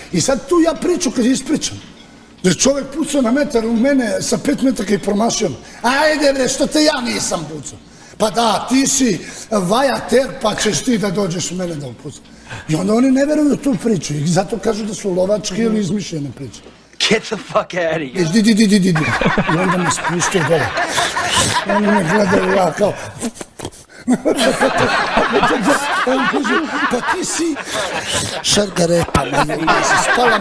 I sad tu ja priču kad ispričam, da je čovek pucao na metar u mene sa 5 metaka i promašio. Ajde bre, što te ja nisam pucao? Pa da, ti si vajater, pa ćeš ti da dođeš u mene da upucam. I onda oni ne veruju tu priču i zato kažu da su lovačke ili izmišljene priče. Get the fuck out of here. Idi. I onda me spustio dole. Oni me gledaju ja kao... On kaže, pa ti si šargarepa, spala mi.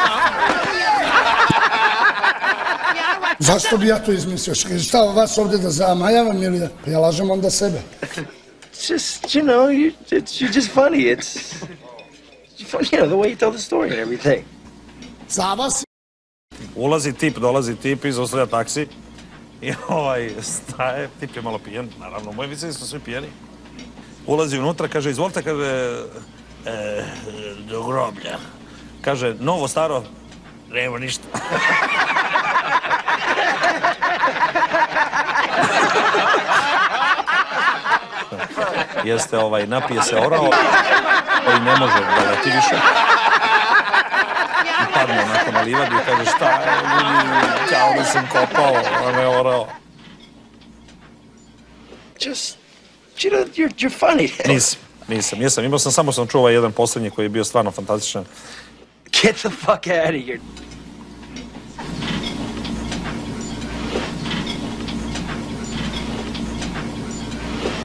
Zašto bi ja to izmislio? Šta vas ovde da zamajavam ili da... Pa ja lažem onda sebe. Just, you know, you're just funny. It's funny, you know, the way you tell the story and everything. Za vas... Ulazi tip, dolazi tip, izostavlja taksi i staje, tip je malo pijen, naravno, moji vicini su svi pijeni. Ulazi unutra, kaže, izvolite, kaže, do groblja. Kaže, novo, staro, nema ništa. Jeste, napije se orao, koji ne može da leti više. I padne onako na livadu i kaže, šta je, kao da sam kopao, a ne orao. Just, you know, you're funny. Nisam. Imao sam, samo sam čuo jedan poslednji koji je bio stvarno fantastičan. Get the fuck out of here.